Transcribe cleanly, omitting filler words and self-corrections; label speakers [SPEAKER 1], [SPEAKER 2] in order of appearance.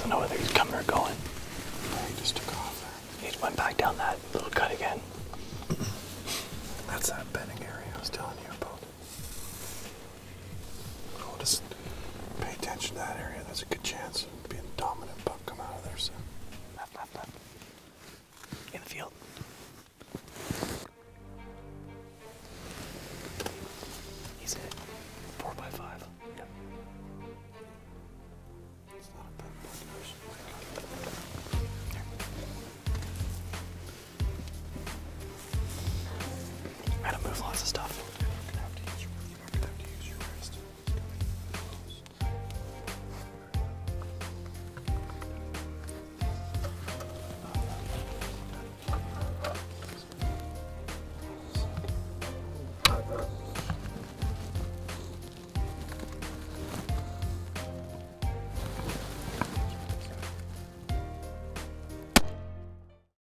[SPEAKER 1] doesn't know whether he's coming or going.
[SPEAKER 2] He just took off there.
[SPEAKER 1] He went back down that little cut again.
[SPEAKER 2] That's that bedding area I was telling you about. Oh, just pay attention to that area. There's a good chance of being a dominant buck come out of there soon.
[SPEAKER 1] Left. In the field. He's at 4x5. Yep.
[SPEAKER 2] It's not a bad buck.
[SPEAKER 1] Gotta move lots of stuff.